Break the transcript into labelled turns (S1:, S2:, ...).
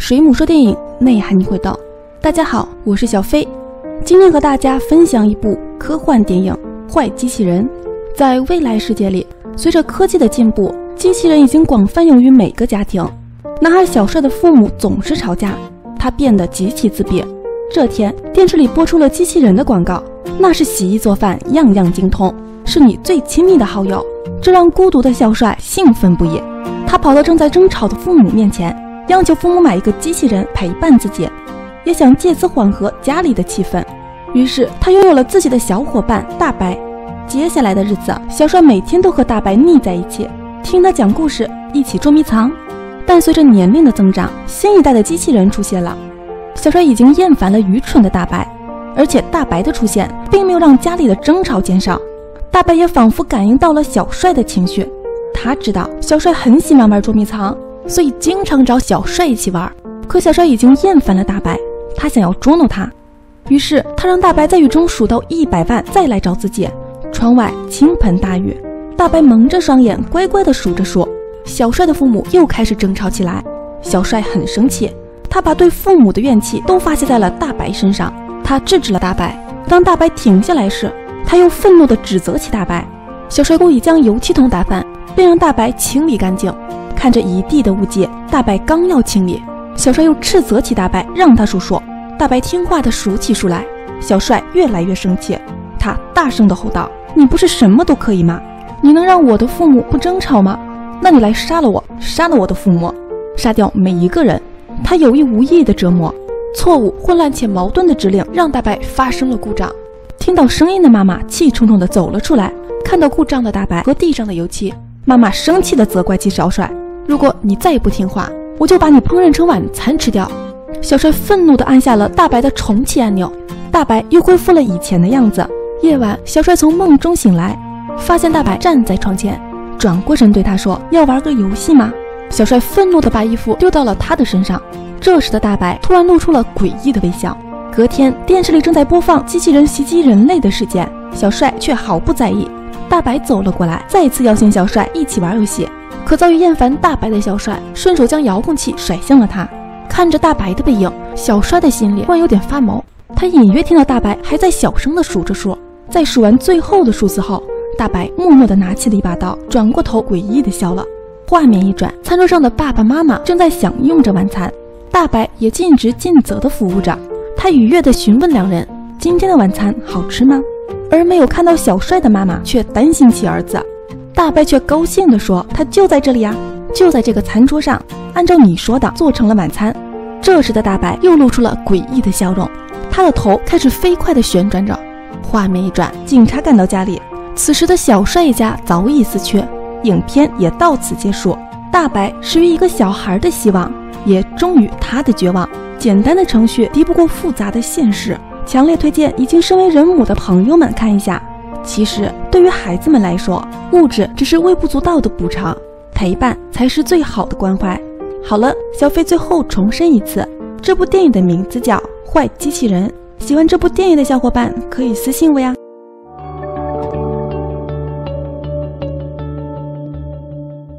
S1: 水母说电影，内涵你会懂。大家好，我是小飞，今天和大家分享一部科幻电影《坏机器人》。在未来世界里，随着科技的进步，机器人已经广泛用于每个家庭。男孩小帅的父母总是吵架，他变得极其自闭。这天，电视里播出了机器人的广告，那是洗衣做饭样样精通，是你最亲密的好友。这让孤独的小帅兴奋不已，他跑到正在争吵的父母面前，央求父母买一个机器人陪伴自己，也想借此缓和家里的气氛。于是他拥有了自己的小伙伴大白。接下来的日子，小帅每天都和大白腻在一起，听他讲故事，一起捉迷藏。但随着年龄的增长，新一代的机器人出现了，小帅已经厌烦了愚蠢的大白，而且大白的出现并没有让家里的争吵减少。大白也仿佛感应到了小帅的情绪，他知道小帅很喜欢玩捉迷藏，所以经常找小帅一起玩。可小帅已经厌烦了大白，他想要捉弄他，于是他让大白在雨中数到100万再来找自己。窗外倾盆大雨，大白蒙着双眼乖乖地数着数。小帅的父母又开始争吵起来，小帅很生气，他把对父母的怨气都发泄在了大白身上。他制止了大白，当大白停下来时，他又愤怒地指责起大白。小帅故意将油漆桶打翻，并让大白清理干净。看着一地的污迹，大白刚要清理，小帅又斥责起大白，让他数数。大白听话地数起数来，小帅越来越生气，他大声地吼道：“你不是什么都可以吗？你能让我的父母不争吵吗？那你来杀了我，杀了我的父母，杀掉每一个人。”他有意无意的折磨，错误、混乱且矛盾的指令让大白发生了故障。听到声音的妈妈气冲冲地走了出来，看到故障的大白和地上的油漆，妈妈生气地责怪起小帅：“如果你再不听话，我就把你烹饪成晚餐吃掉。”小帅愤怒地按下了大白的重启按钮，大白又恢复了以前的样子。夜晚，小帅从梦中醒来，发现大白站在床前，转过身对他说：“要玩个游戏吗？”小帅愤怒地把衣服丢到了他的身上。这时的大白突然露出了诡异的微笑。隔天，电视里正在播放机器人袭击人类的事件，小帅却毫不在意。大白走了过来，再次邀请小帅一起玩游戏，可早已厌烦大白的小帅顺手将遥控器甩向了他。看着大白的背影，小帅的心里突然有点发毛。他隐约听到大白还在小声地数着数，在数完最后的数字后，大白默默地拿起了一把刀，转过头诡异地笑了。画面一转，餐桌上的爸爸妈妈正在享用着晚餐，大白也尽职尽责地服务着。他愉悦地询问两人：“今天的晚餐好吃吗？”而没有看到小帅的妈妈却担心起儿子。大白却高兴地说：“他就在这里呀，就在这个餐桌上，按照你说的做成了晚餐。”这时的大白又露出了诡异的笑容，他的头开始飞快地旋转着。画面一转，警察赶到家里，此时的小帅一家早已死去。影片也到此结束。大白始于一个小孩的希望，也终于他的绝望。简单的程序敌不过复杂的现实，强烈推荐已经身为人母的朋友们看一下。其实对于孩子们来说，物质只是微不足道的补偿，陪伴才是最好的关怀。好了，小飞最后重申一次，这部电影的名字叫《坏机器人》，喜欢这部电影的小伙伴可以私信我呀。